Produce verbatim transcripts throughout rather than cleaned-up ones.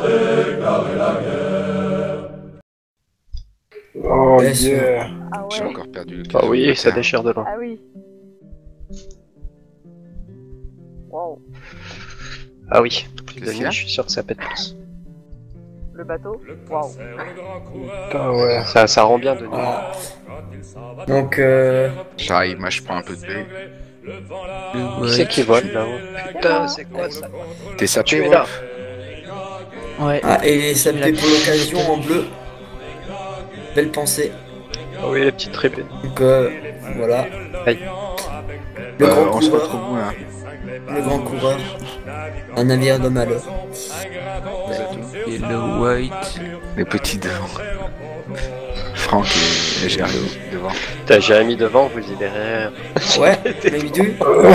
Oh Bien sûr. yeah. Ah J'ai ouais. encore perdu le Ah oui, ça déchire de loin. Ah oui. Wow. Ah oui, plus de Qu'est-ce qu'il y nuit, a je suis sûr que ça pète plus. Le bateau. Waouh. Putain ouais. Ça, ça rend bien de nuit. Ah. Donc, euh... J'arrive, moi je prends un peu de baie. Qui c'est qui vole là-haut? Putain, c'est quoi ça? T'es sapé, Tu es là. Wolf? Ouais. Ah, et ça me fait pour l'occasion en bleu. Belle pensée. Ah oui, les petites tribunes. Donc, euh, voilà. Aïe. Le Euh, grand on se coureur. retrouve où là? Le grand coureur. Un navire de malheur. Vous êtes où? Et le white. Les petits devant. Franck et, et Jérémy devant. T'as Jérémy devant, vous y verrez rien. Ouais, mais bidou.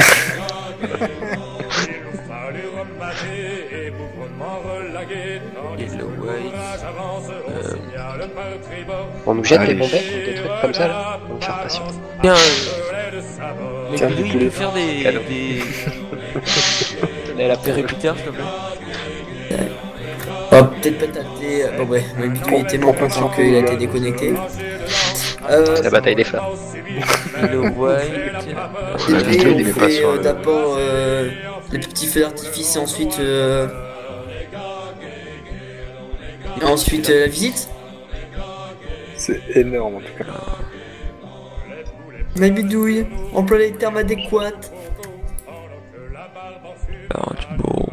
Et le white. Euh... On nous jette Allez. des bombettes ou des trucs comme ça là? On va me faire patienter. Tiens, euh... Mais Tiens, Bilou, du il peut poulet. faire des... Cadeau. des... Tenez la des répéteurs, s'il te plaît. Oh, peut-être pas tâter. Bon, ouais, mais bidou il est tellement content qu'il a été déconnecté. Euh, C'est la bataille des flammes. Et le white. Et La puis, vidéo, on il est pas fait sur euh, le- d'abord euh, les petits feux d'artifice et ensuite euh, et ensuite euh, la visite. C'est énorme en tout cas. Ma bidouille, emploie les termes adéquats. Alors, du beau.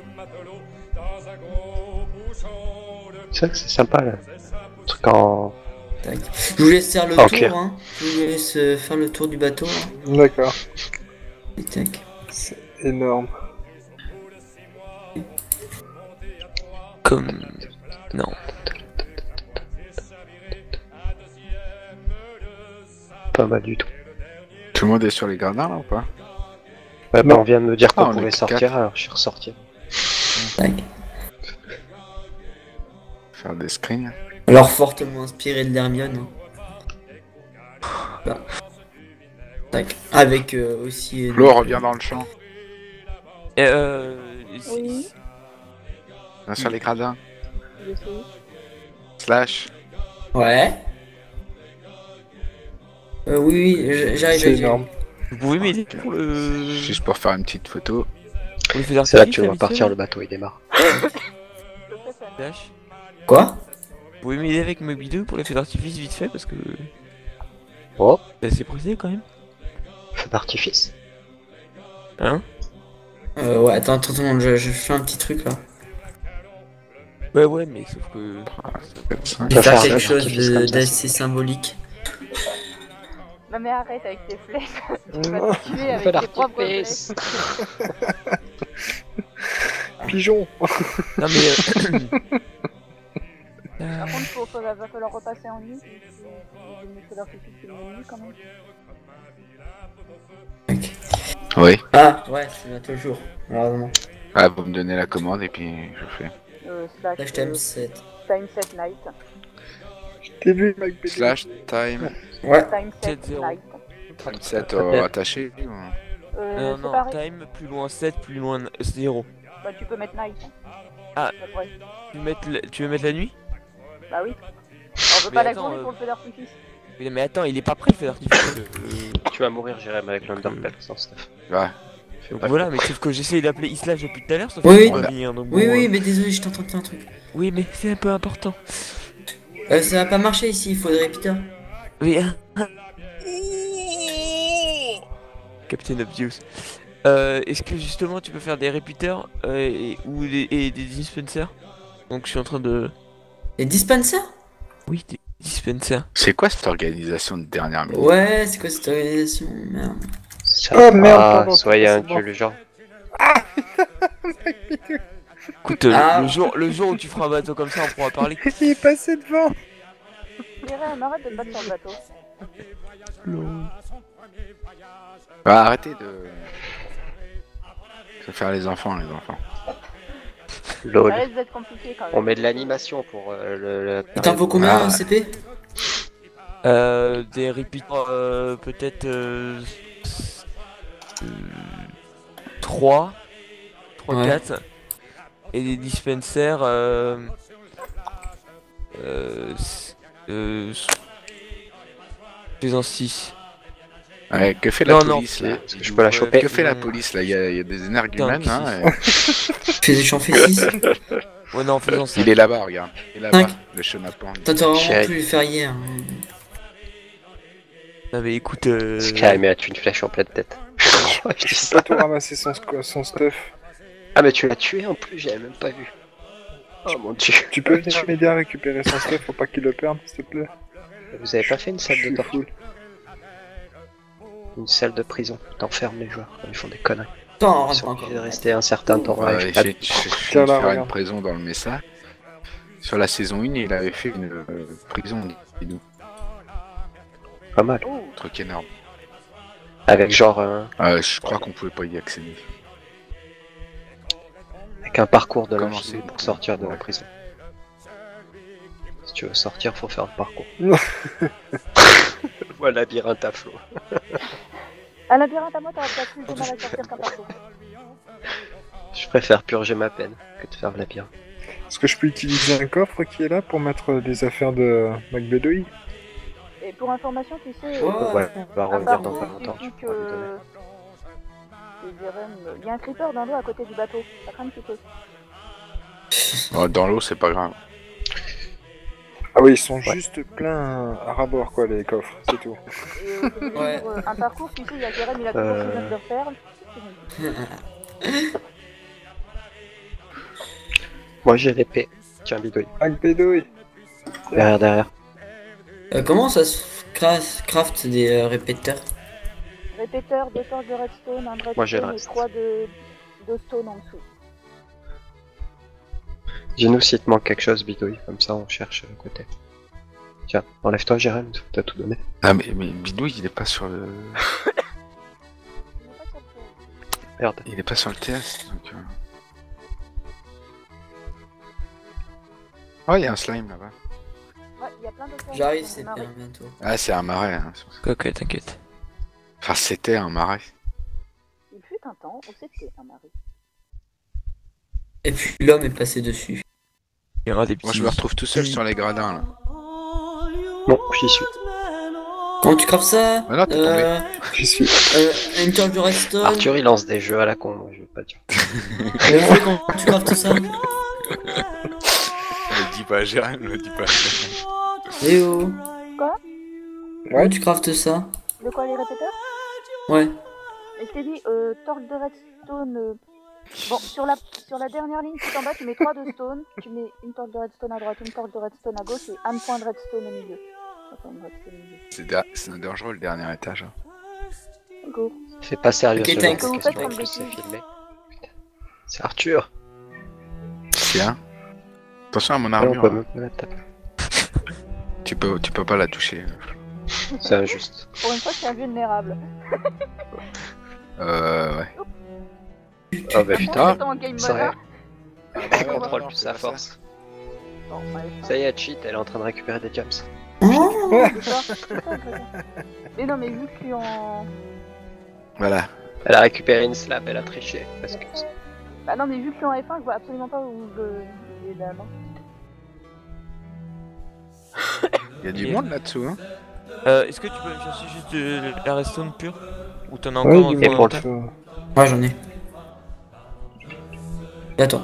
C'est vrai que c'est sympa là. Un truc en. Tac. Je vous laisse faire le Ok. tour, hein. Je vous laisse euh, faire le tour du bateau. Hein. D'accord. Et tac. C'est énorme. Comme... Non. Pas mal du tout. Tout le monde est sur les gradins là ou pas? Ouais, bah, Non. on vient de me dire qu'on Ah, on est pouvait que sortir, quatre. alors je suis ressorti. Tac. Faire des screens. Alors fortement inspiré de l'Hermione. Hein. Bah. Tac. Avec euh, aussi. euh, Flo revient dans le champ. Et euh... Oui. Viens sur les gradins. Je sais. Slash. Ouais. Euh, oui, oui, j- j'arrive. C'est j'arrive. énorme. Vous pouvez m'aider pour le... Juste pour faire une petite photo. pour les feux C'est là que d'artifice, tu vas vite fait, partir, là le bateau il démarre. Dash. Quoi? Vous pouvez m'aider avec mes vidéos pour les feux d'artifice vite fait parce que... Oh, C'est assez pressé quand même. feu d'artifice. Hein? Euh, ouais, attends, attends, attends, je, je fais un petit truc là. Ouais ouais mais sauf que... Je vais va faire faire quelque un chose artifice de- comme ça. d'assez symbolique. Non mais arrête avec tes flèches. Tu Non. vas te tuer Feu avec tes propres d'artifice. flèches. Pigeon. Non mais... Euh... Par contre, faut, faut, va falloir repasser en nuit. J'ai mis feu d'artifice qui est nuit quand même. Oui. Ah, ouais, c'est bientôt le jour, malheureusement. Ah, vous me donnez la commande et puis je fais. Euh, slash, Là, je t'aime euh, sept. time set night. T'es vu, Mike Bailey. Slash time. Ouais. Time set sept zéro. night. trente-sept euh, attaché. ou- Euh, Non c'est non, pareil. time plus loin sept, plus loin zéro. Bah tu peux mettre night. Ah. Après. Tu veux mettre la, tu veux mettre la nuit? Bah oui. On veut Mais pas la attends, journée euh, pour le feu d'artifice. Mais, mais attends, il est pas prêt le feu d'artifice. Euh, Tu vas mourir, Jérémy, avec l'Underpell sans stuff. Ouais. Fais Donc pas voilà, le mais sauf que j'essaye d'appeler Islash depuis tout à l'heure, sauf Oui, qu'il oui. peut pas On venir, donc Oui, bon, oui, euh, mais désolé, je t'entends faire un truc. oui, mais c'est un peu important. Euh, ça va pas marcher ici, il faut des répéteurs. Oui, hein. Captain Obvious. Euh, Est-ce que justement tu peux faire des répéteurs euh, et, ou des, et des dispensers? Donc je suis en train de... Les dispensers? Oui, des dispensers. C'est quoi cette organisation de dernière minute? Ouais, c'est quoi cette organisation? Merde. Oh, merde, Ah, pardon, soyez un c'est bon. dieu, genre. Écoute, euh, Ah. le, jour, le jour où tu feras un bateau comme ça, on pourra parler. Il est passé devant. Jérémy, arrête de te battre sur le bateau. Ah, arrêtez de... de faire les enfants, les enfants. Lol. Ça risque d'être compliqué quand même. On met de l'animation pour euh, le. le- Il t'en faut combien, Ah. C P? Euh, des repeaters, euh, peut-être... Euh, trois, trois, Ouais. quatre. et des dispensers. Euh, euh, euh, faisant six. Ouais, que fait la Non, non, police là? Est-ce que je peux la choper? Que fait la Non. police là? Il y a, il y a des énergumènes Putain, hein, et- Fais j'en fais six. Ouais, non, faisant cinq. Il est là-bas, regarde. Il est là-bas, Cinq. le chenapan. Toi, t'as vraiment Chérie. pu le faire hier. hein. Non, mais écoute. Euh... Sky, mais as-tu une flèche en pleine tête? Je dis Je ça. peux pas tout ramasser son, squ- son stuff. Ah, mais tu l'as tué en plus, j'avais même pas vu. Oh mon dieu. Tu peux venir m'aider à récupérer son stuff pour pas qu'il le perde, s'il te plaît? Vous avez pas fait une Je salle de suis torture? full. Une salle de prison. T'enfermes les joueurs quand ils font des conneries. Attends, on Ils rentre sont pas obligés encore. de rester un certain temps. Ouais, Ouais, j'ai j'ai pas- j'ai- j'ai fait Tiens, là, faire une regarde. prison dans le Mesa. Sur la saison un, il avait fait une euh, prison, dis-nous. Pas mal. Oh, Un truc énorme. Avec genre euh, Euh, je crois qu'on pouvait pas y accéder. avec un parcours de Comment l'infini c'est pour sortir de la prison. Si tu veux sortir, faut faire le parcours. Voilà, labyrinthe à flot. un labyrinthe à moi, t'auras peut-être plus de mal à sortir qu'un partout. Je préfère purger ma peine que de faire le labyrinthe. Est-ce que je peux utiliser un coffre qui est là pour mettre les affaires de McBedoy? Et pour information, tu sais, Ouais. euh, Ouais, on va un revenir dans parcours, pas longtemps, suffit tu pourras lui donner. que... que Jérém- Il y a un creeper dans l'eau à côté du bateau, ça craint un petit peu. Oh, dans l'eau, c'est pas grave. Ah oui, ils sont juste pleins à rabord, quoi, les coffres, c'est tout. Et euh, je voulais Ouais. dire, euh, un parcours, tu sais, il y a Jérém, il a toujours Euh. ses notes de repères. Moi j'ai l'épée. Tiens, bidouille. McBedoy! Derrière, derrière. Euh, comment ça se cra- craft des euh, répéteurs? Répéteur, deux torches de redstone, un Moi, j'ai le redstone et reste. trois de... de stone en dessous. Dis-nous s'il te manque quelque chose, bidouille. Comme ça, on cherche à côté. Tiens, enlève-toi, Jérém, t'as tout donné. Ah, mais, mais Bidouille, il est pas sur le. Il n'est pas sur le- Merde. Il est pas sur le T S, donc. euh. Oh, il y a un slime là-bas. Ouais, il y a plein d'autres choses. J'arrive, dans c'est le marais. bien bientôt. Ah, c'est un marais. Hein. Ok, t'inquiète. Enfin, c'était un marais. Il fut un temps où c'était un marais. Et puis l'homme est passé dessus. Il y aura des petits. Moi, je me retrouve tout seul sur les gradins là. Bon, j'y suis. Comment tu craftes ça? Ah non, t'es euh, J'y suis. euh, Une torche de redstone. Arthur, il lance des jeux à la con, moi, je veux pas dire. Euh, Flo, comment tu craftes ça? Ne dis pas, Jérém, ne dis pas. Léo. Quoi? Comment tu craftes ça? De quoi, les répéteurs? Ouais. Et je t'ai dit, euh, torche de redstone... euh, Bon, sur la, sur la dernière ligne tout en bas, tu mets trois de stone, tu mets une torche de redstone à droite, une torche de redstone à gauche et un point de redstone au milieu. Enfin, une redstone au milieu. C'est da- c'est dangereux le dernier étage. Hein. Go. C'est pas sérieux, Ok, ce genre thanks. de Vous question, faites comme en plus, c'est bêtise. filmé. Putain. C'est Arthur. Tiens. Attention à mon Ah, on armure. peut hein. même pas la taper. Tu peux, tu peux pas la toucher. C'est injuste. Pour une fois, je suis invulnérable. Euh, ouais. Oh bah On putain, est en game ça mode là. elle contrôle plus sa force. Bon, ouais, Ça y est, cheat, elle est en train de récupérer des jumps. c'est ça. C'est ça, très bien. Mais non, mais vu que je suis en... Voilà. Elle a récupéré une slab, elle a triché. Parce que... Bah non, mais vu que je suis en F un, je vois absolument pas où je... il est là, non. Il y a du Et- monde là-dessous. Hein. Euh, Est-ce que tu peux me chercher juste de, de la redstone pure? Ou t'en as Ouais, encore du en Et monde, pour inventaire? ça. Ouais, j'en ai. Et attends.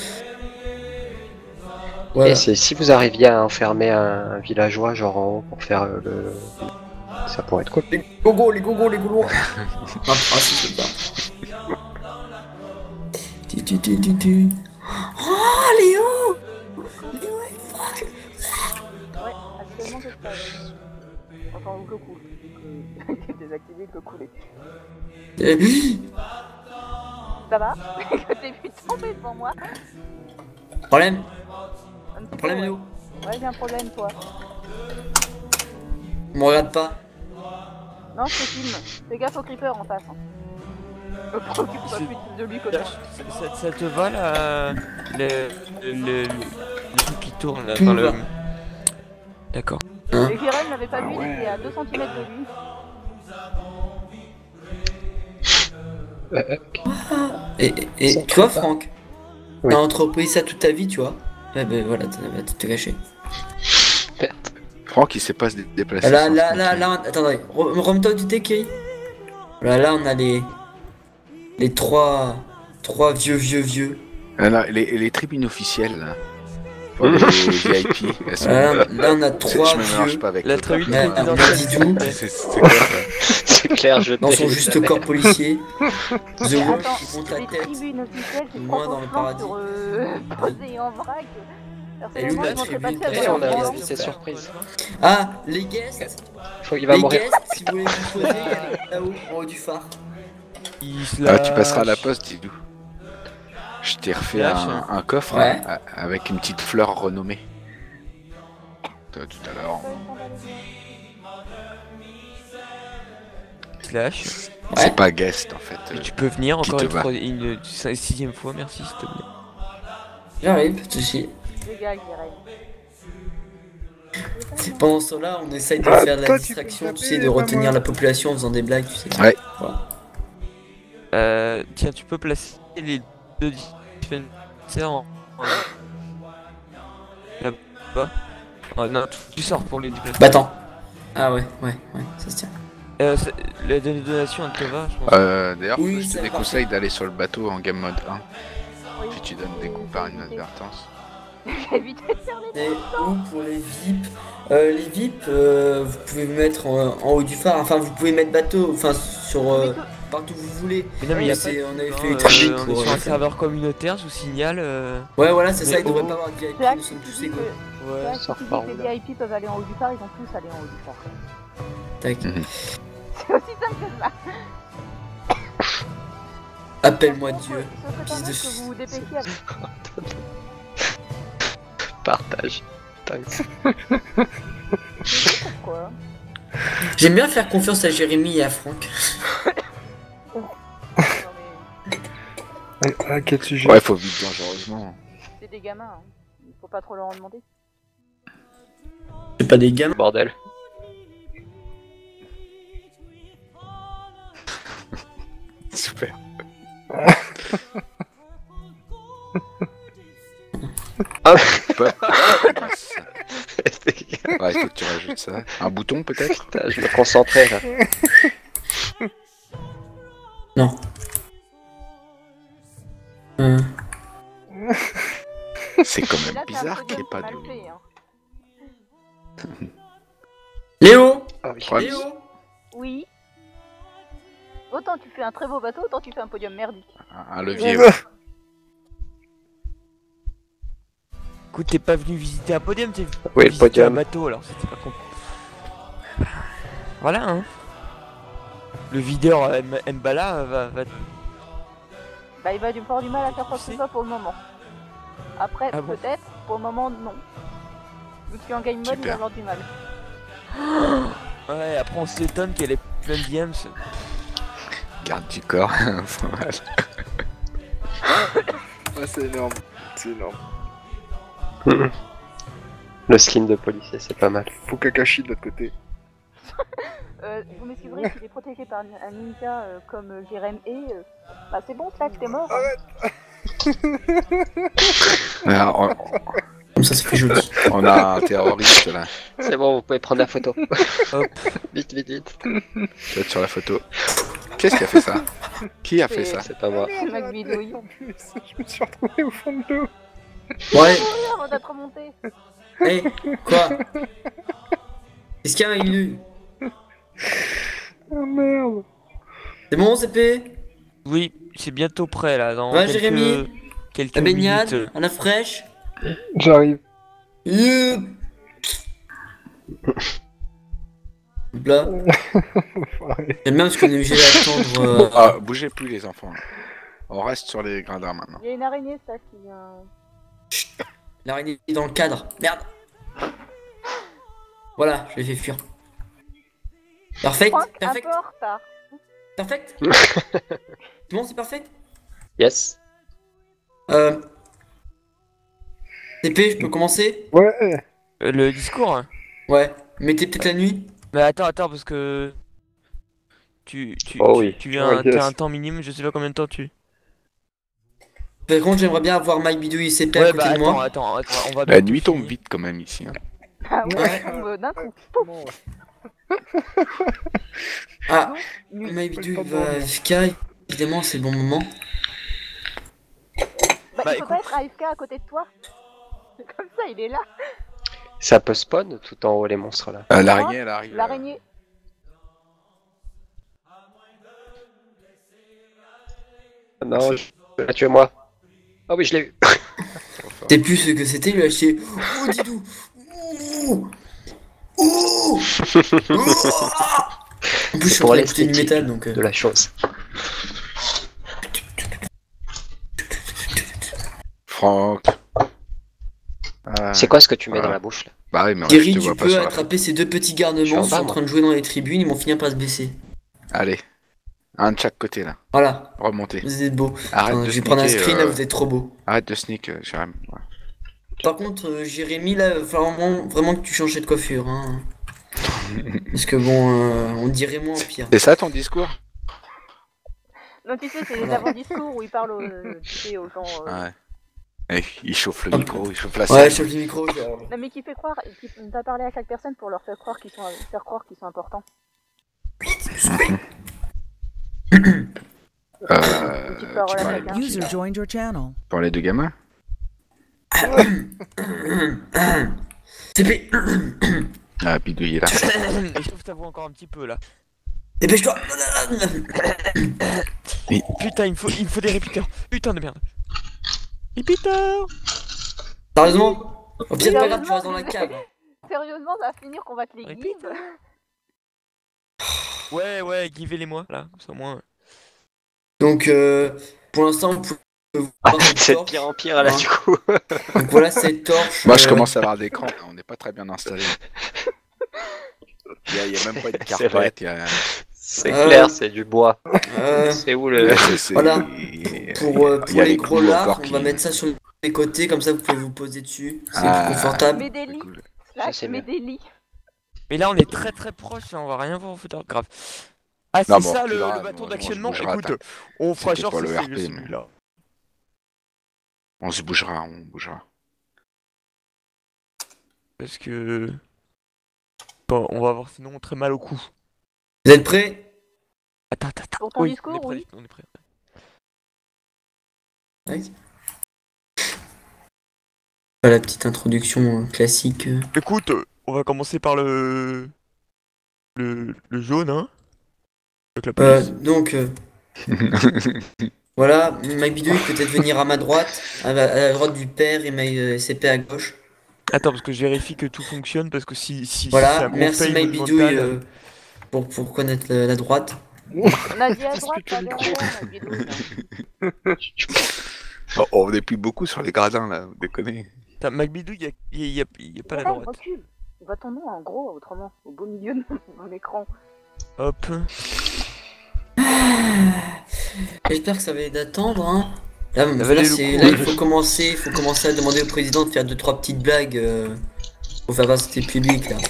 Et Voilà. c'est si vous arriviez à enfermer un, un villageois, genre en haut, pour faire euh, le... Ça pourrait être cool. Les gogos, les gogos, les gogos. Ah, ah, si, c'est ça. Tu, tu, tu, tu, tu. Oh, Léo! Léo est fuck! Ouais, actuellement, je passe. Enfin, ou que coule. Que désactivé, que couler. Euh, Ça va? Que t'es vu tomber devant moi? Problème? Un petit Un problème, peu, Léo? ouais. Ouais, j'ai un problème, toi. Me regarde pas. Non, je te filme. Fais gaffe au creeper en face. Hein. Me préoccupe pas plus de lui que de moi. Ça, ça- ça te va la... le, le, le, le truc qui tourne là? Tout Enfin, me le... va. D'accord. Hein? Et Jérém l'avait pas Ah vu, ouais. il était à deux centimètres de lui. Euh, Et, et, et tu vois, Franck? Oui. T'as entrepris ça toute ta vie, tu vois. Ouais, bah voilà, t'as t'as tout caché. Franck, il sait pas se dé- déplacer. Là, sans là, se là, montrer. là, attendez, re- remets-toi du thé, Kiri. Là, là, on a les. Les trois. Trois vieux, vieux, vieux. Ah, non, les, les tribunes officielles, là. Pour les V I P. Elles sont... Là, là, on a C'est- trois je me mélange vieux. pas avec La l'autre. tribune Ouais, on a présidentielle. Didou. C'est c'est quoi ça? C'est clair, je Dans son t'ai- juste corps policier. The Mais Wolf attends, qui monte la les tête. tribunes officielles, c'est Moi, trop dans le flanc paradis. sur euh, posé en vrac. Et lui, Personnellement, la je montrais pas tribune, ça Eh, Ouais, on dans a un ouais, la blanc. c'est surprise. Ah, les guests. Faut- Il va Les mourir. guests, si vous voulez vous poser, allez là-haut, en haut du phare. Ah, tu passeras à la poste, Didou. Je t'ai refait Lâche. un, un coffre Ouais. hein, a- avec une petite fleur renommée. Toi, tout à l'heure. Slash. Ouais. C'est pas guest en fait. Et euh, tu peux venir Qui encore te une, va trois- une, une sixième fois, merci s'il te plaît. J'arrive, pas de soucis. Les gars, Guérin. Pendant ce temps-là, on essaye de Ah, faire de la toi, tu distraction, peux tu taper, sais, de pas retenir moi. la population en faisant des blagues, tu sais. Ouais. Voilà. Euh, tiens, tu peux placer les deux dispensers en... en- là-bas. Oh, non, tu- tu sors pour les dispensers. Bah attends. Ah ouais, ouais, ouais, ça se tient. Euh, c'est- la don- donation, elle te va, je pense. Euh, D'ailleurs, Oui, je ça te va. déconseille d'aller sur le bateau en game mode un. Oui. Puis tu donnes des coups par inadvertance. J'ai évité de faire des Et ou pour les V I P, euh, les V I P, euh, vous pouvez vous mettre en, en haut du phare, enfin vous pouvez mettre bateau, enfin sur euh, partout où vous voulez. Mais non, mais Ouais, y a c'est- pas de- on avait hein, fait une euh, tribu on est pour, sur euh, un serveur communautaire, je vous signale. Euh... Ouais, voilà, c'est ça, Mais il devrait oh. pas avoir de V I P, Jack, nous sommes si tous tu dis égaux. que- Ouais, Jack, ça si tu dis repart que les là. V I P peuvent aller en haut du phare, ils vont tous aller en haut du phare. Tac. Mhm. C'est aussi simple que ça. Appelle-moi Sauf que- Dieu. sauf que Fils t'en de- as que vous vous dépêchiez avec. Partage. Thanks. Pourquoi J'aime bien faire confiance à Jérémy et à Franck. Non mais À, à quel sujet? Ouais, faut vivre dangereusement. c'est des gamins, hein. Il faut pas trop leur en demander. C'est pas des gamins. Bordel. Super. Ah. Pas- Ouais, il faut que tu rajoutes ça. Un bouton peut-être? Putain, je me concentrais là. Non. Euh, C'est quand Et même là, c'est un bizarre peu qu'il n'y ait pas mal de. fait, hein. Léo Ah oui. Ouais, Léo Oui. Autant tu fais un très beau bateau, autant tu fais un podium merdique. Un levier. Ouais. Écoute, t'es pas venu visiter un podium, t'es venu Oui, le visiter podium. un bateau, alors c'était pas con. Voilà, hein. Le videur euh, M- Mbala va, va... Bah il va du avoir du mal à faire quoi que ce soit pour le moment. Après, Ah bon peut-être, pour le moment non. Vu qu'il est en game mode, il va Super. avoir du mal. Ouais, après on s'étonne qu'elle ait plein de D Ms. Garde du corps. Pas mal. Ouais, c'est énorme. C'est énorme. Le skin de policier, c'est pas mal. Faut Kakashi de l'autre côté. Euh, vous m'excuserez s'il est protégé par un ninja euh, comme euh, Jérém et... euh, Bah c'est bon, Slack, t'es mort. hein. Alors, on, Comme ça, ça fait joli. on a un terroriste là. C'est bon, vous pouvez prendre la photo. Hop. Vite, vite, vite. Tu vas être sur la photo. Qu'est-ce qui a fait ça? Qui a fait ça? C'est pas moi. C'est Mac Bidouille. En plus, je me suis retrouvé au fond de l'eau. Ouais, Avant d'être remonté. hé, quoi Est-ce qu'il y a une... Oh merde. C'est bon, C P Oui, c'est bientôt prêt là, dans Ouais, quelques, Jérémy quelques La baignade, minutes. à la fraîche. J'arrive. Yeah. Là, Enfoiré. j'aime bien parce qu'on est obligé d'attendre. euh, Ah, bougez plus les enfants. On reste sur les gradins maintenant. Il y a une araignée, ça, qui vient... L'araignée est dans le cadre. Merde. Voilà, je l'ai fait fuir. Perfect, Franck, un perfect, peu en retard. perfect. C'est bon, c'est parfait. Yes. Euh... C P, je peux commencer? Ouais. Euh, le discours hein. Ouais. Mettez peut-être la nuit. Mais attends, attends, parce que... Tu, tu, Oh tu, oui. tu viens, Oh, yes. t'as un temps minimum, je sais pas combien de temps tu... Par contre, j'aimerais bien avoir Mike Bidouille et C P à Ouais, côté bah de attends, moi. attends, attends, on va. La nuit tombe vite quand même ici. Hein. Ah ouais, Ouais. ça tombe d'un coup. Pouf. Ah, Nuit. Mike Bidouille va F K, évidemment, c'est le bon moment. Bah, Bah, il peut pas être A F K à côté de toi. Comme ça, il est là. Ça peut spawn tout en haut les monstres là. Euh, L'araignée, elle arrive. L'araignée. Non, je l'ai tué moi. Ah oui, je l'ai eu. T'es plus ce que c'était, lui a acheté. Oh, Didou. Ouh. Ouh. En plus, je suis en pour train d'écouter du l'esthétique métal, donc... euh, de la chose. Franck. Ah, C'est quoi ce que tu mets voilà. dans la bouche là? Bah oui, mais Thierry, je te tu vois pas peux sur la... attraper ces deux petits Je suis garnements en qui sont bas, en moi. train de jouer dans les tribunes, ils vont finir par se baisser. Allez. Un de chaque côté là. Voilà, Remontez. vous êtes beaux. Arrête Enfin, de je vais prendre un sneaker, screen, là, euh, vous êtes trop beaux. Arrête de sneak, euh, Jérém. Ouais. Par contre, euh, Jérémy, là, il va falloir vraiment, vraiment que tu changes de coiffure. Hein. Parce que bon, euh, on dirait moins pire. C'est ça ton discours? Non, tu sais, c'est les avant-discours où il parle aux, tu sais, aux gens. euh, Ouais. Eh, il chauffe le Hop. micro, il chauffe la Ouais, scène. je chauffe le micro. je- Non, mais qui fait croire, qui va parler à chaque personne pour leur faire croire qu'ils sont, faire croire qu'ils sont importants. Euh, Tu peux avoir tu la parlais, chacun. User joined your channel. parlais de gamins? T P. Ah, bidouille est là. Échauffe ta voix encore un petit peu là. Dépêche-toi. Putain, il me faut, il me faut des répéteurs. Putain de merde. Répéteurs. Sérieusement? Au pire, c'est pas grave, tu restes dans la cave. Sérieusement, ça va finir qu'on va te les Répète. give. Ouais, ouais, givez-les-moi là, comme ça au moins. Donc, euh, pour l'instant, vous pouvez voir Ah, cette c'est de torche. pire en pire là Hein. du coup. Donc voilà cette torche. Moi, je euh, commence à avoir d'écran. On n'est pas très bien installé. Il y a, il y a même pas de C'est vrai. carpette. Il y a... C'est Euh, clair, c'est du bois. euh, C'est où le. c'est- c'est- Voilà. il- Pour, euh, il pour y a les clous gros lards, encore on qui- va mettre ça sur les côtés, comme ça vous pouvez vous poser dessus. C'est Ah. plus confortable. Mets des C'est lits. cool. Slash, c'est mets bien. des lits. Mais là on est très très proche, hein, on va rien voir au photographe. Grave. Ah c'est Non, bon, ça tu le, verras, le bâton bon, d'actionnement. on se bougera, Écoute, t'as- on fera C'était genre pas c'est le R P, celui-là. On se bougera, on bougera. Parce que... Bon, on va avoir sinon très mal au cou. Vous êtes prêts? Attends, attends, attends. Pour ton Oui, discours, on est prêt, oui. on est prêt. Voilà, la petite introduction euh, classique. euh. Écoute, euh, on va commencer par le... Le, le jaune, hein. Avec la Euh, police. donc, euh, voilà, Mike Bidouille peut-être venir à ma droite, à la, à la droite du père et Mike euh, C P à gauche. Attends, parce que je vérifie que tout fonctionne, parce que si... si si c'est Voilà, un gros merci fail Mike Bidouille monumental, euh, pour, pour connaître la, la droite. On a dit à droite, pas derrière. on a dit l'autre, hein. Oh, on n'est plus beaucoup sur les gradins là, vous déconnez. Putain, McBidou, il y a, il y a, il y a- il y a pas la Voilà, droite. recule. On voit ton nom en gros, autrement, au beau milieu de mon écran. Hop. J'espère que ça va être d'attendre. Hein. Là, va là, aller le c'est- coup, là, ouais. il faut commencer, il faut commencer à demander au président de faire deux trois petites blagues euh, pour faire passer le public là.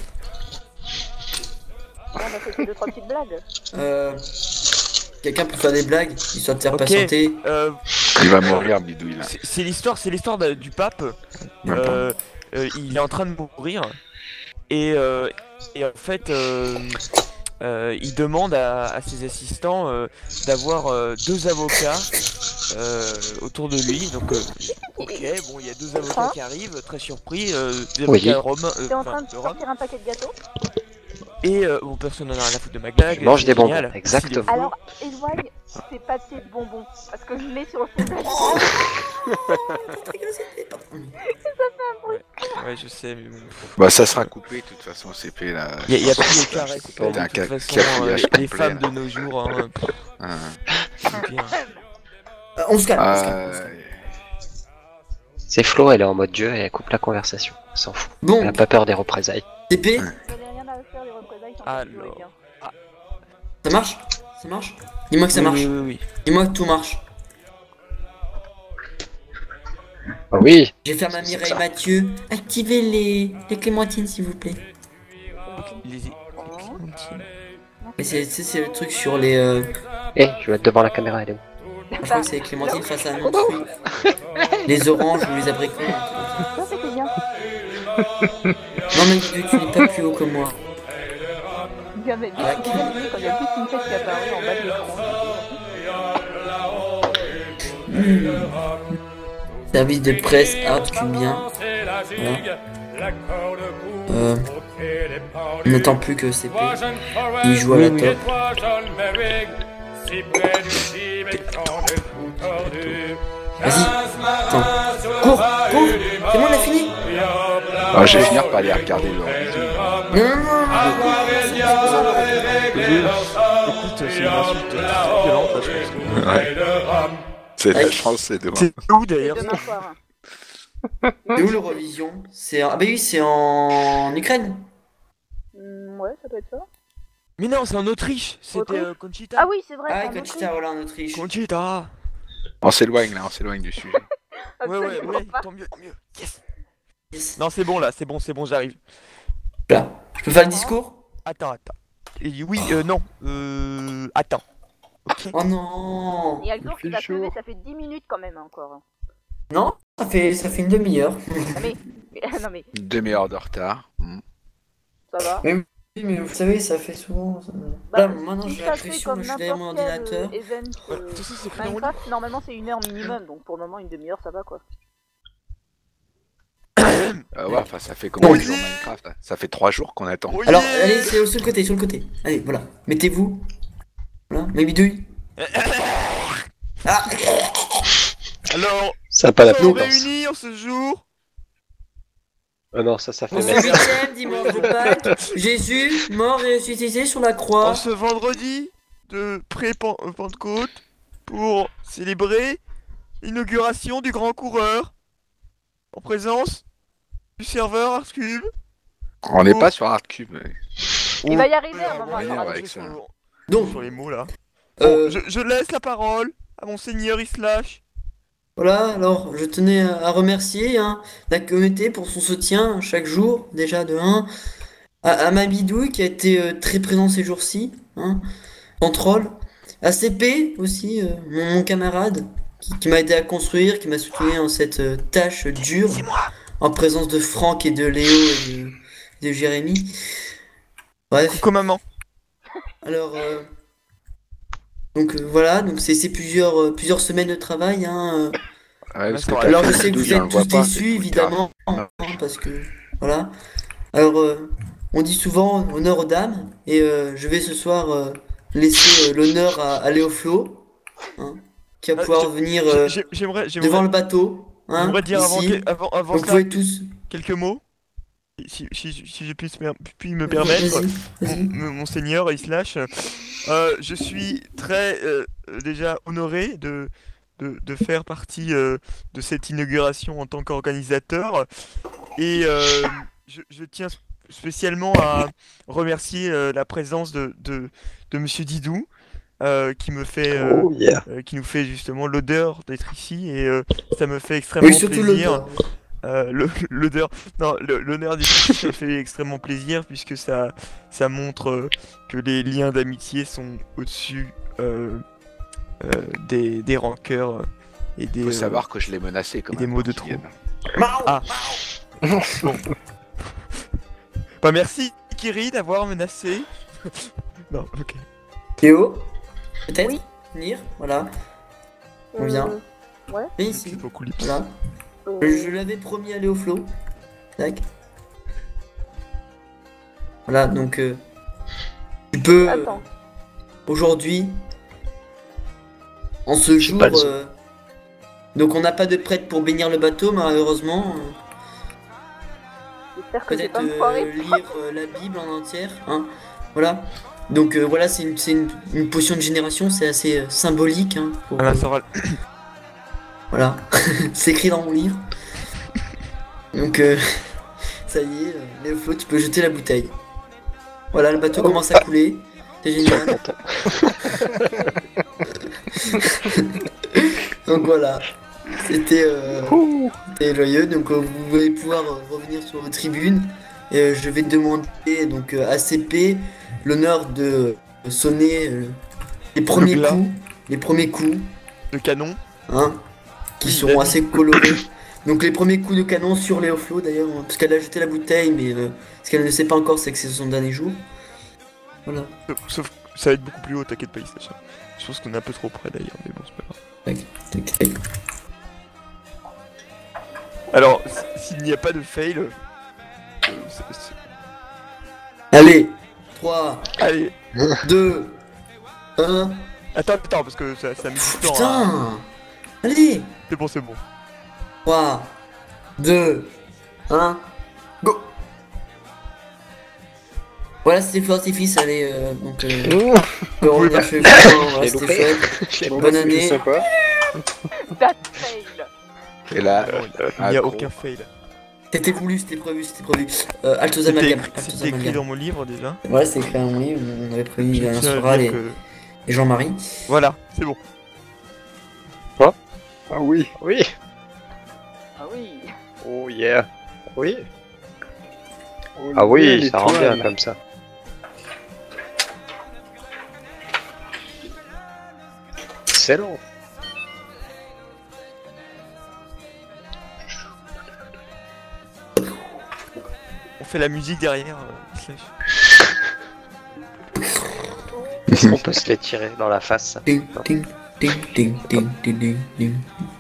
On a fait deux, trois petites blagues. Euh, Quelqu'un peut faire des blagues, histoire de faire Ok. patienter. Euh, Il va mourir, bidouille là. c'est c'est l'histoire, c'est l'histoire de- du pape. Même pas. Euh, euh, il est en train de mourir et, euh, et en fait, euh, euh, il demande à, à ses assistants euh, d'avoir euh, deux avocats euh, autour de lui. Donc, euh, ok, bon, il y a deux avocats Hein qui arrivent, très surpris, euh, des Oui. avocats romains, euh, T'es en enfin, train de de Rome. sortir un paquet de gâteaux. Et euh, bon, personne n'en a rien à foutre de ma blague. Je mange c'est des bonbons, génial. exactement. S'il est Alors, éloigne ces papiers de bonbons. Parce que je l'ai sur le faisage. Ouais, je sais, mais bon. Bah, ça sera coupé de toute façon, C P là. Il y a, y a Ça, plus de ça, caresse. c'est De un toute ca- façon, cafouillage euh, les complet, femmes là. de nos jours, hein, pff, Hein. c'est pire. Euh, on se calme, on se calme, on se Euh, calme. C'est Flo, elle est en mode dieu et elle coupe la conversation. Elle s'en fout. Elle Bon, a pas peur des représailles. T P, J'en ai rien à faire des représailles tant que Alors. tout est bien. ça marche? Ça marche? Dis-moi que ça Oui, marche. Oui, oui, oui. Dis-moi que tout marche. Ah oui. Je vais faire ma C'est Mireille ça. Mathieu. Activez les, les clémentines s'il vous plaît. Les... Et c'est c'est- c'est le truc sur les... Euh... Eh, je vais être devant la caméra, elle est où? Je crois que c'est Clémentine face à un autre fruit. Les oranges ou les abricots. Ça, c'était bien. Non mais tu, tu n'es pas plus haut que moi. Il y avait bien Ouais. quand il y a plus une tête qui apparaît en bas de l'écran. Mmh. Service de presse hard cubien. Voilà. Euh, on n'attend plus que C P. Il joue à la top. Vas-y. Attends. Cours, cours. C'est bon, on a fini. Ah, je vais finir par aller regarder le bisou. Non, non, non. Écoute, c'est une insulte violente, là, je pense. Ouais. C'est la France, c'est demain. C'est où C'est d'ailleurs? demain soir. C'est où l'Eurovision? C'est en... Ah bah oui, c'est en Ukraine. Hmm, ouais, ça doit être ça. Mais non, c'est en Autriche. C'était Autriche euh, Conchita. Ah oui, c'est vrai. Ah, c'est en Conchita, Autriche. voilà, en Autriche. Conchita. On s'éloigne là, on s'éloigne du sujet. Ouais, ouais, Absolument ouais, pas. tant mieux, tant mieux. Yes. Yes. Non, c'est bon là, c'est bon, c'est bon, j'arrive. Là. Je peux faire le discours? Attends, attends. Et oui, euh, non. Euh. Attends. Ok. Oh non. Et Alexandre, Il il va fait se lever, chaud. ça fait dix minutes quand même encore. Non, ça fait, ça fait une demi-heure. Ah, mais... non mais, Une demi-heure de retard. Hmm. ça va. Oui, mais vous savez, ça fait souvent... ça- Bah, Là, maintenant, si j'ai ça la fait pression, comme je suis derrière mon n'importe quel, ordinateur. euh, event, Ouais, euh, tout ça, c'est pris dans le- Minecraft, normalement c'est une heure minimum, donc pour le moment une demi-heure ça va quoi. Euh, ouais, enfin, ça fait combien Donc- de jours Minecraft là? Ça fait trois jours qu'on attend. Oh, Alors, yeah. allez, c'est sur le côté, sur le côté. Allez, voilà. Mettez-vous. Voilà, mes bidouilles. Ah, Alors, Sympa la nous présence. réunir ce jour. Oh non, ça, ça fait on se merci. huitième dimanche de Pâques. Jésus, mort et ressuscité sur la croix. En ce vendredi de pré-Pentecôte pour célébrer l'inauguration du grand coureur en présence du serveur Arcube. On n'est pas sur Hardcube. mais- Il va y arriver à un Bon, moment. ouais, attends, ouais. attends. avec ça. sur, Donc, sur les mots là. euh, Je, je laisse la parole à Monseigneur Islash. voilà, alors, je tenais à à remercier hein, la communauté pour son soutien chaque jour, déjà de un. À, à ma bidouille qui a été euh, très présent ces jours-ci, hein, sans troll. À C P aussi, euh, mon, mon camarade, qui, qui m'a aidé à construire, qui m'a soutenu dans cette euh, tâche dure, en présence de Franck et de Léo et de, de Jérémy. Bref, Coucou maman. alors, euh, donc euh, voilà, donc c'est c'est plusieurs, euh, plusieurs semaines de travail, hein, euh. Ouais, parce que D'accord. t'as Alors fait je sais que le vous douille, on êtes le voit tous pas, déçus, c'est tout évidemment, tard. hein, parce que voilà. Alors euh, on dit souvent honneur aux dames, et euh, je vais ce soir euh, laisser euh, l'honneur à, à Léo Flo, hein, qui va Euh, pouvoir je- venir euh, J'ai- J'aimerais, devant j'aimerais, le bateau, hein, j'aimerais dire avant, ici. que- avant, avant Donc vous cela pouvez tous. quelques mots. Si, si, si je puisse me, puis me permettre. Vas-y, vas-y. Mon- Monseigneur Islash, euh, je suis très euh, déjà honoré de, de, de faire partie euh, de cette inauguration en tant qu'organisateur et euh, je, je tiens spécialement à remercier euh, la présence de, de, de Monsieur Didou euh, qui me fait euh, Oh yeah. euh, qui nous fait justement l'odeur d'être ici et euh, ça me fait extrêmement Oui, surtout le plaisir. Euh, le- l'odeur, non, le- l'honneur des filles, ça fait extrêmement plaisir puisque ça, ça montre euh, que les liens d'amitié sont au-dessus euh, euh, des, des rancœurs euh, et des. Faut euh, savoir que je l'ai menacé comme et des mots de trop. Mao. Ah. Bon. Bah merci Kiri d'avoir menacé. non, ok. Théo, peut-être Oui. venir, voilà. On vient. Euh, ouais. Viens C'est ici, beaucoup lips. voilà. euh, Je, je l'avais promis à Léo Flo. Tac. Voilà, donc euh, tu peux euh, Attends. aujourd'hui, en ce J'ai jour, pas le son. euh, donc on n'a pas de prêtre pour bénir le bateau malheureusement. euh, J'espère que j'ai Peut-être pas me euh, foirer. lire euh, la Bible en entière, hein. Voilà. Donc euh, voilà, c'est une, c'est une, une potion de génération, c'est assez euh, symbolique. Hein, pour, Alain euh, Soral. Voilà, c'est écrit dans mon livre. Donc, euh, ça y est, euh, Léo Flo, tu peux jeter la bouteille. Voilà, le bateau commence à couler. C'est génial. Donc voilà, c'était euh, c'était joyeux. Donc euh, vous allez pouvoir euh, revenir sur vos tribunes. Et euh, je vais demander donc euh, à C P l'honneur de euh, sonner euh, les premiers glas. coups. Les premiers coups. de canon. hein, qui Oui, seront bah, assez colorés. Donc les premiers coups de canon sur Léoflo d'ailleurs, hein, parce qu'elle a jeté la bouteille, mais euh, ce qu'elle ne sait pas encore, c'est que c'est son dernier jour. Voilà. Sauf, sauf que ça va être beaucoup plus haut, t'inquiète pas, Ixtachien. Je pense qu'on est un peu trop près d'ailleurs, mais bon, c'est pas grave. Tac, tac, tac. Alors, s- s'il n'y a pas de fail, euh, c'est- c'est- Allez, trois, allez, deux, un. attends, attends, parce que ça, ça met du temps. à- Putain. Allez, C'est bon, c'est bon. trois, deux, un, go. Voilà, c'était le feu d'artifice, allez, euh, donc euh, on peut revenir chez vous, hein, voilà, J'ai c'était loupé. chouette. Bon, Bonne bah, année. c'est sympa. That fail. Et là, Ah non, il ah, n'y a gros. aucun fail. C'était voulu, c'était prévu, c'était prévu. Euh, Altos C'était Amalgam, écrit, Altos c'était écrit Amalgam. dans mon livre déjà. Voilà, c'est écrit dans mon livre, on avait prévu Je Alain tiens à Soral dire et, que- et Jean-Marie. Voilà, c'est bon. Ah oui. Oui. Ah oui. Oh yeah. Oui. Oh, Ah oui, l'étoile. ça rend bien comme ça. Excellent. On fait la musique derrière. euh, slash. Est-ce qu'on peut se les tirer dans la face? Ding, ding, ding, ding, ding, ding, ding, ding.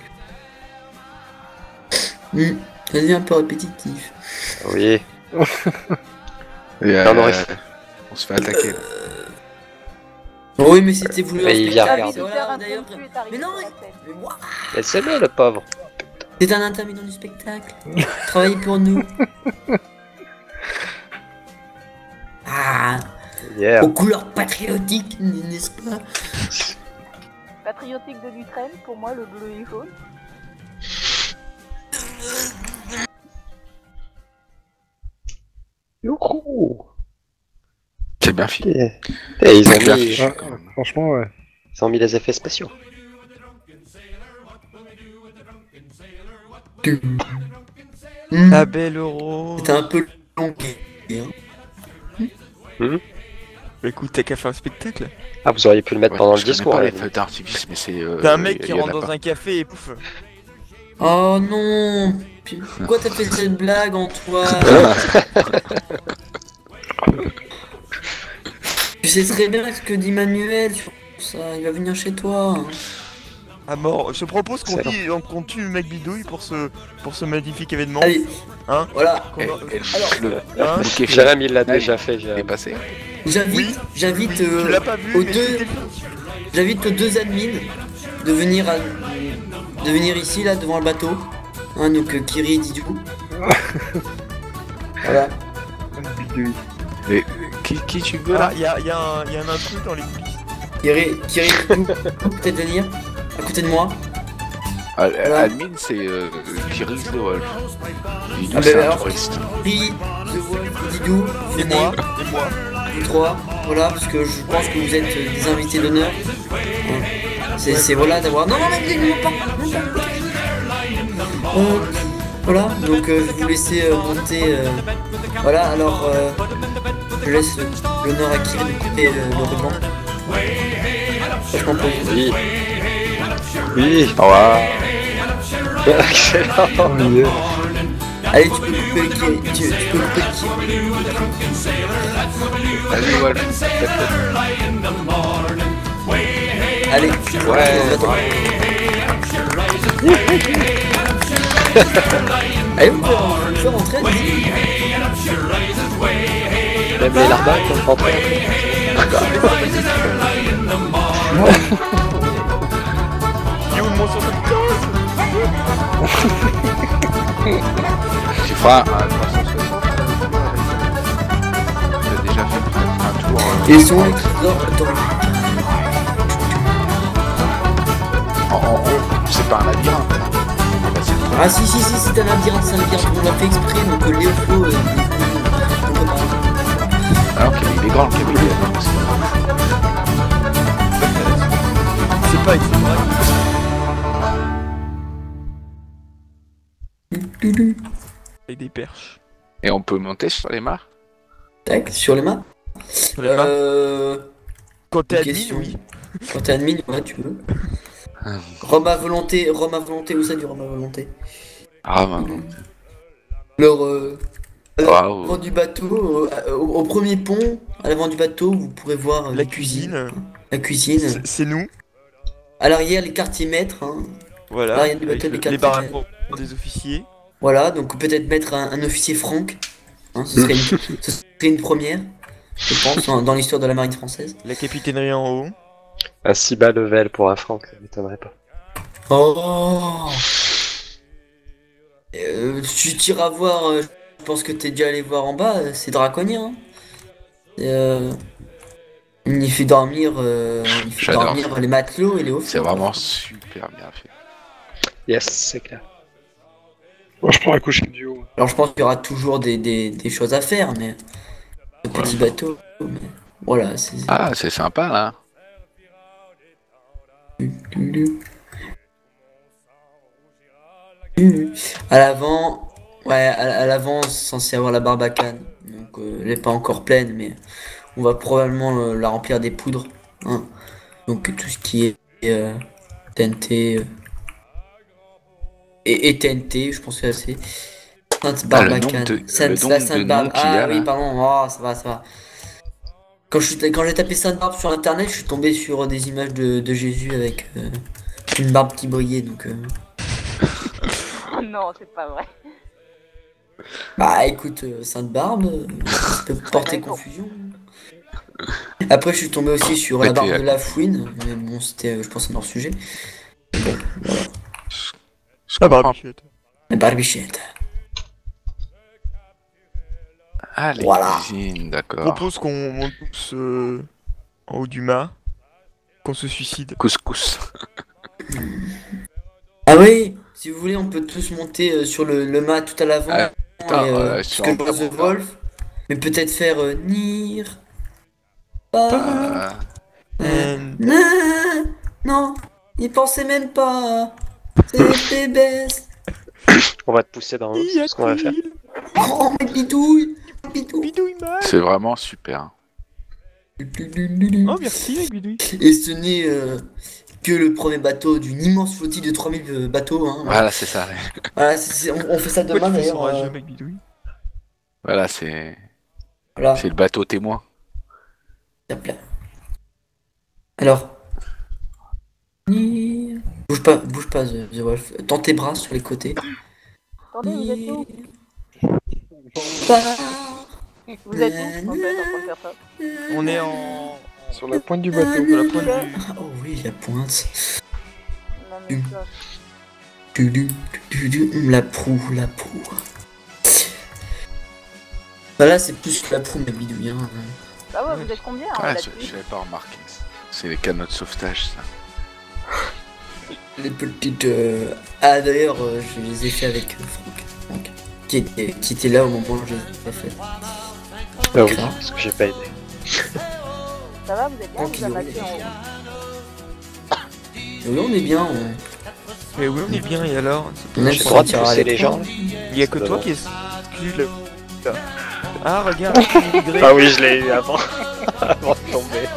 Hmm, ça devient un peu répétitif. Oui. Et, Non, non, euh, il faut- on se fait attaquer. là. Oh oui, mais c'était voulu Mais un il vient spectacle, regarder. David, faire voilà, un d'ailleurs. point de vue est arrivé Mais non, sur la mais- scène. mais moi, Laissez-le, le pauvre. c'est un intermittent du spectacle. Travaille pour nous. Ah, Yeah. aux couleurs patriotiques, n'est-ce pas? Patriotique de l'Ukraine, pour moi le bleu et jaune. Youhou. C'est bien filé. Et, et ils, ont C'est bien mis, fichu, Ah, quand même. franchement, ouais. ils ont mis les effets spéciaux. Hmm, La belle euro. c'était un peu long. hein. Bah écoute, t'as qu'à faire un spectacle. Ah, vous auriez pu le mettre Ouais, pendant le je connais discours, pas là. les feux d'artifice, mais c'est. Euh, T'as un mec y- qui y en a rentre dans pas. un café et pouf. Oh non! Puis pourquoi t'as fait cette blague, Antoine? Tu sais très bien ce que dit Manuel sur ça, il va venir chez toi. À mort. Je propose qu'on Excellent. tue, qu'on tue le mec bidouille pour ce, pour ce magnifique événement. Allez, Hein voilà, Qu'on Et- a- et Alors, le, Hein le kéfir Jérém, il l'a Ah, déjà il- fait, est Jérém. passé. j'invite, Oui, j'invite, oui, euh, tu l'as pas vu, aux mais deux, c'était- j'invite aux deux admins de venir à, de venir ici là devant le bateau, hein, donc euh, Kiri et Didou. Voilà. Bidouille. Mais qui, qui tu veux Voilà, là il y a, y, a un- y a un intrus dans les coulisses. Kiri, Kiri et Didou, peut-être venir à côté de moi. Al- Voilà. Admin, c'est euh, Kirill the Wolf. Il Ah, c'est ben un alors. touriste. Kiri, The Wolf et Didou, Et venez. moi, et moi. Vous trois, voilà, parce que je pense que vous êtes euh, des invités d'honneur. Hein. C'est c'est voilà d'avoir. Non, non, mais non, pas, non, pas. Euh, voilà, donc euh, je vais vous laisser euh, monter. euh, Voilà, alors euh, je laisse l'honneur à Kiri de couper euh, le ruban. Franchement, pour vous. Oui. Oui. Au revoir. Excellent. Oh, yeah. Allez, tu peux couper le Kiri. Tu, tu peux couper le Kiri. Vas-y, Wolf. Allez, Ouais. Allez, vous pouvez vous pouvez rentrer. allez-y. Même les larbins peuvent rentrer. Il est où le monstre de Tu feras un trois cent soixante. T'as déjà fait peut-être un tour. euh, Ils sont les trésors. Attends. en, en haut. C'est pas un labyrinthe. Bah, c'est le truc. Ah si si si c'est un labyrinthe, c'est un labyrinthe, on l'a fait exprès, donc euh, Léo Flo, euh, on peut pas. Alors qu'il est grand le cabinet. C'est pas exprès. Avec des perches. Et on peut monter sur les mares. Tac, sur les mains. Sur les mains. Euh... Quand t'es une admin, question. oui. Quand t'es admin, ouais tu peux. Rome à volonté, Rome à volonté, où ça du Rome à volonté? Ah, bah, Alors, euh, à Waouh. l'avant du bateau, euh, au, au premier pont, à l'avant du bateau, vous pourrez voir euh, La les cuisine. cuisines. La cuisine. C'est- C'est nous. À l'arrière, les quartiers maîtres. Hein. Voilà. L'arrière du avec bateau, le- les quatre les barres à kilomètres. pour des officiers. Voilà, donc peut-être mettre un, un officier franc. Hein, ce, serait une, ce serait une première, je pense, dans, dans l'histoire de la marine française. La capitainerie en haut. Un si bas level pour un Franck, ça m'étonnerait pas. Oh euh, Tu t'iras voir, euh, je pense que t'es déjà allé voir en bas, euh, c'est draconien. Hein. Et, euh, il fait dormir, euh, il fait J'adore dormir ça. les matelots et les hauts. C'est vraiment super bien fait. Yes, c'est clair. Moi, je prends un coucher du haut. Alors je pense qu'il y aura toujours des, des, des choses à faire, mais le petit bateau, mais voilà, c'est. Ah, c'est sympa là. À l'avant, ouais, à, à l'avant, c'est censé avoir la barbacane, donc euh, elle est pas encore pleine, mais on va probablement euh, la remplir des poudres, hein. Donc tout ce qui est euh, T N T euh, et, et T N T, je pense que c'est Sainte Ah, le Barbacane, nombre de- Sainte- le la nombre Sainte de Barbe. noms qu'il y Ah a, oui, là. pardon, oh, ça va, ça va. Quand je suis- quand j'ai tapé Sainte Barbe sur internet, je suis tombé sur des images de, de Jésus avec euh, une barbe qui brillait, donc. euh, Oh non, c'est pas vrai. Bah écoute, euh, Sainte Barbe, euh, ça peut porter d'accord. confusion. Après, je suis tombé aussi sur la Ouais, barbe t'es- de la fouine, mais bon, c'était, euh, je pense, un hors sujet. Bon, voilà. Je Ah, comprends. barbichette. La barbichette. Ah, les Voilà. cuisines, Je d'accord. propose qu'on monte tous euh, en haut du mât. Qu'on se suicide. Couscous. Ah oui, si vous voulez, on peut tous monter euh, sur le, le mât tout à l'avant. Ah, putain, et, euh, euh, ce sur que un pose pont, The Wolf. Mais peut-être faire euh, Nir. Pas. Ah, Euh, Non, non, il pensait même pas. C'était best. On va te pousser dans l'eau, c'est ce qu'on va faire. Oh, mes bidouilles. mes bidouilles. Bidouille mal. c'est vraiment super. Oh merci avec Bidouille. Et ce n'est euh, que le premier bateau d'une immense flottille de trois mille bateaux. Hein. Voilà, c'est ça. Voilà, c'est- c'est- on, on fait ça demain Pourquoi tu fais d'ailleurs. son rageux euh, avec Bidouille? Voilà, c'est voilà, c'est le bateau témoin. hop là. Alors. Bouge pas, bouge pas, The, The Wolf. Tends tes bras sur les côtés. Attendez, vous êtes où Bah, Vous êtes où en fait en train de faire ça? On est en. Sur la pointe du bateau. Sur la pointe du. oh oui, la pointe. La même chose. Du, du, du, du, hum, La proue, la proue. Bah là, c'est plus que la proue, ma bidouille. Hein. Ah ouais, vous êtes combien hein, Ouais, je là-dessus? je l'avais pas remarqué. C'est les canaux de sauvetage, ça. Les petites. Euh... Ah, d'ailleurs, euh, je les ai fait avec euh, Franck. Franck, qui, était, qui était là au moment où je les ai fait. Ah oui, parce que j'ai pas aidé. Ça va, vous êtes bien, Tranquille, vous oui. attaquez en haut. Et oui, on est bien. On, Mais oui, on est bien, et alors? on a J'ai le droit de pousser les gens. Il y a que toi qui exclut le. Ah, regarde, immigré. Ah oui, je l'ai eu avant. Avant de tomber.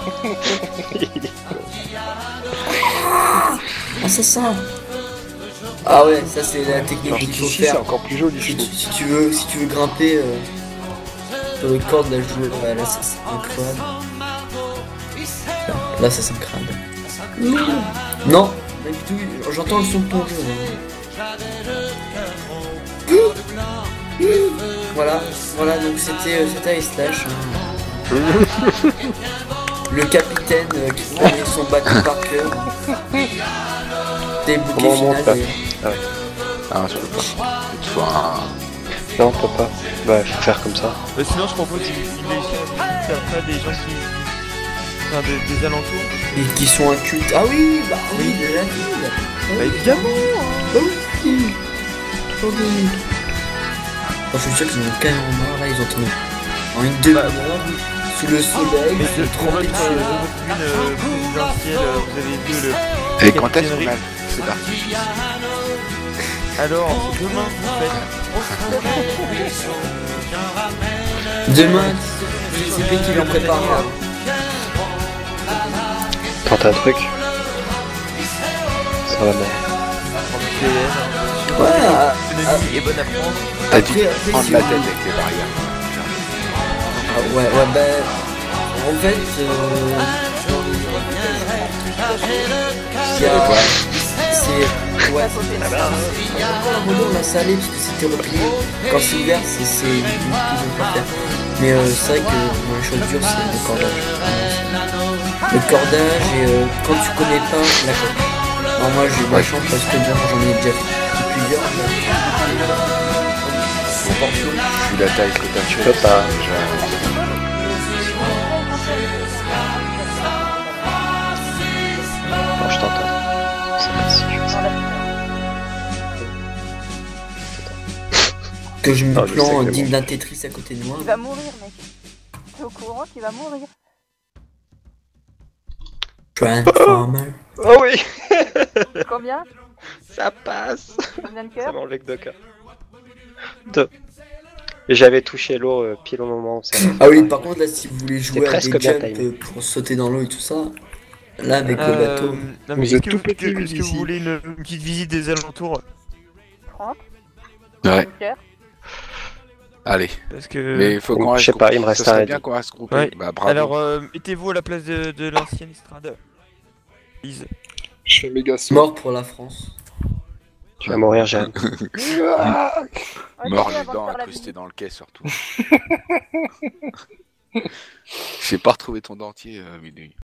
Assassin. Ah ouais, ça c'est la technique qu'il faut Ici, c'est faire. encore plus joli, je Si tu, trouve. si tu veux, si tu veux grimper euh, sur les cordes, là, jouer, ouais, là ça c'est incroyable. Là ça c'est incroyable. Non, pas du tout, j'entends le son de ton jeu. hein. Voilà, voilà, donc c'était euh, c'était Ice Slash. hein. Le capitaine euh, qui connaît son bateau par cœur. Des bouquets Comment on monte, finales. là et- Ah, je peux pas. Il te faut un... Non, on peut pas. Bah, faut faire comme ça. Euh, sinon, je propose une, une émission après des gens qui. Enfin, des, des alentours. Et qui sont incultes. Ah oui, bah oui, de la ville. Bah, évidemment! Bah oui. Trop bien. Oh, je suis sûr qu'ils en ont quand même marre là, ils ont tourné en une demi-heure sous le soleil. Mais ils de, sont pour votre, trop euh, votre une euh, présidentielle, euh, vous avez vu le. Et quand est-ce qu'on a fait d'artifice? Alors, demain, vous faites. Demain, c'est lui qui l'en prépare. là. Tente un truc. Ça va bien. Ouais, ah, L'autonomie est bonne à prendre. T'as dû après, après, prendre si la on- tête avec les barrières. Ah, ouais, ouais, ben. En fait, euh. Il y a. C'est. Ouais, c'est encore la mono, on l'a salé parce que c'était replié. Quand c'est ouvert, c'est. c'est ils peuvent pas faire. Mais euh, c'est vrai que bon, la chose dure, c'est le cordage. Le cordage et euh, quand tu connais pas la coque. Alors, moi, j'ai eu de la chance parce que bon, j'en ai déjà fait plusieurs. Vu la taille que t'as Je fait, peux pas. déjà. Non, je t'entends. C'est pas si je fais ça. Que je me Non, je sais plante que digne bon. d'un Tetris à côté de moi. Tu vas mourir, mec. T'es au courant qu'il va mourir. Transformer. Oh oui. Combien? Ça passe. Combien de Ça cœurs? m'enlève deux cœurs. Deux. Et j'avais touché l'eau euh, pile au moment où ça. Ah oui, par contre, là, si vous voulez jouer à presque des bien jumps timé. euh, pour sauter dans l'eau et tout ça, là, avec le Euh, bateau. non, mais Vous est-ce êtes que, tout vous- petits, est-ce que vous ici. voulez une, une petite visite des alentours? trente Ouais, cœurs. allez. Parce que. Mais il faut qu'on je reste sais pas, il me groupé. reste Ce serait un bien dit. qu'on reste groupé. Ouais. Bah bravo. Alors, euh, mettez-vous à la place de, de l'ancienne estrade. Lise. Je fais méga saut. Mort pour la France. Tu vas mourir, Jeanne. Ouais, Mort t'as les vu, avant de dents faire la incrustées visite. dans le quai surtout. J'ai pas retrouvé ton dentier, euh, Bidouille.